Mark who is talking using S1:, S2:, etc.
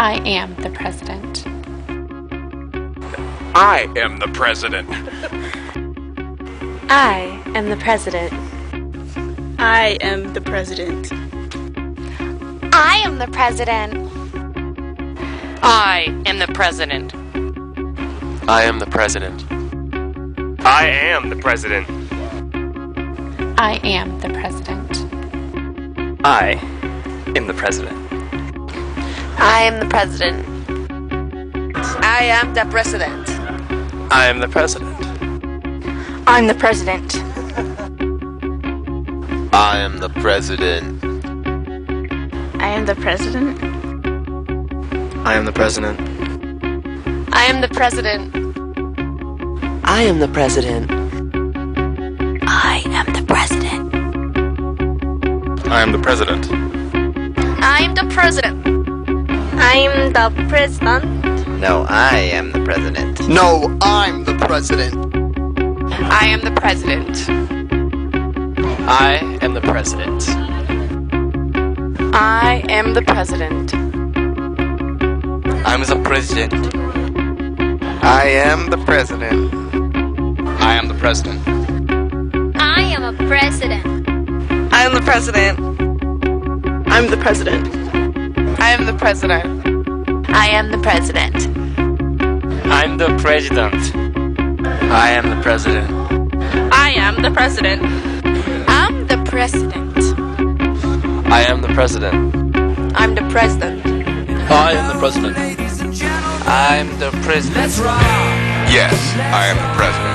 S1: I am the president.
S2: I am the president.
S3: I am the president.
S4: I am the president.
S5: I am the president.
S6: I am the president.
S7: I am the president.
S8: I am the president.
S1: I am the president.
S7: I am the president.
S5: I am the president.
S6: I am the president.
S7: I am the president.
S3: I'm the president.
S9: I am the president.
S3: I am the president.
S7: I am the president.
S5: I am the president.
S6: I am the president.
S5: I am the president.
S7: I am the president.
S5: I am the president.
S3: I'm the president.
S9: No, I am the president.
S10: No, I'm the president.
S6: I am the president.
S7: I am the president.
S6: I am the president.
S7: I'm the president.
S10: I am the president.
S7: I am the president.
S5: I am a president.
S6: I am the president.
S4: I'm the president.
S6: I am the president.
S5: I am the president.
S7: I'm the president. I am the president.
S6: I am the president.
S5: I'm the president.
S7: I am the president.
S6: I'm the president.
S7: I am the president. I'm the president.
S2: Yes, I am the president.